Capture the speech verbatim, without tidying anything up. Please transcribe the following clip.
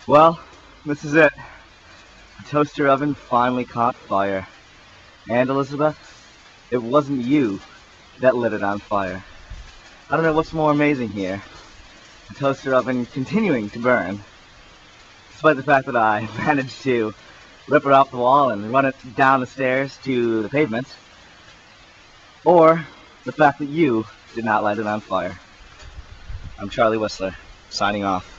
Well, this is it. The toaster oven finally caught fire. And Elizabeth, it wasn't you that lit it on fire. I don't know what's more amazing here. The toaster oven continuing to burn, despite the fact that I managed to rip it off the wall and run it down the stairs to the pavement, or the fact that you did not light it on fire. I'm Charlie Whistler, signing off.